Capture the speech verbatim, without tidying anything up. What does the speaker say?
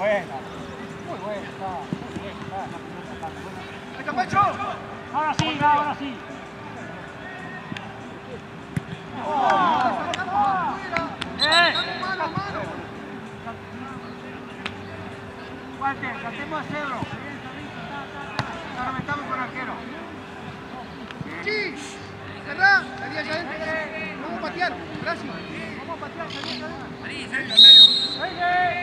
buena. Muy buena, está. Muy bien, está. ¡Ahí está Pacho! Ahora sí, ahora sí. Walter, tratemos de hacerlo. Ahora metamos con arquero. ¡Sí! ¡Cerrá! Salí allá adentro. Vamos a patear. Gracias. Vamos a patear, salí, salí. Ahí, en el medio.